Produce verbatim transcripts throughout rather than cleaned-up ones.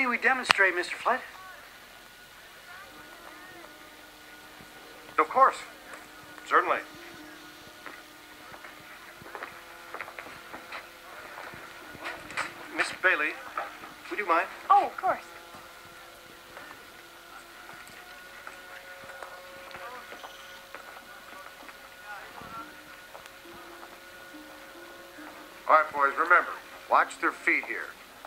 may we demonstrate, Mister Flett? Of course. Certainly. Miss Bailey, would you mind? Oh, of course. All right, boys, remember, watch their feet here.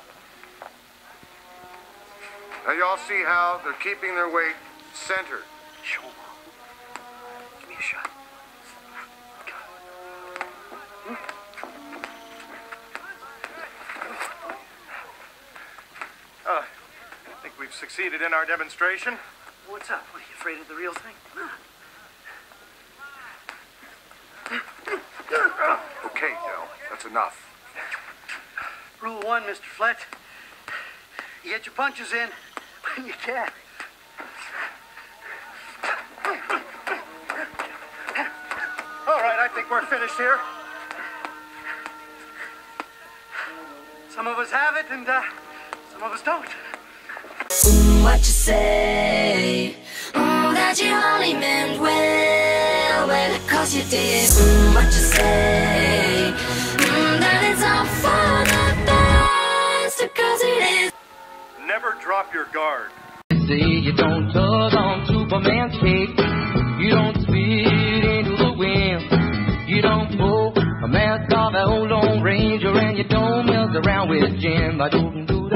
Now, y'all see how they're keeping their weight centered. Sure. Give me a shot. Uh, I think we've succeeded in our demonstration. What's up? What, are you afraid of the real thing? Okay, Del, that's enough. Rule one, Mister Flett. You get your punches in when you can. All right, I think we're finished here. Some of us have it, and uh, some of us don't. Mm, what you say? Mm, that you only meant well, well, cause you did. Mm, what you say? Mm, that it's all for the best, cause it is. Never drop your guard. See, you don't tug on Superman's cape. You don't spit into the wind. You don't pull a mask off an old Lone Ranger, and you don't mess around with Jim. I don't do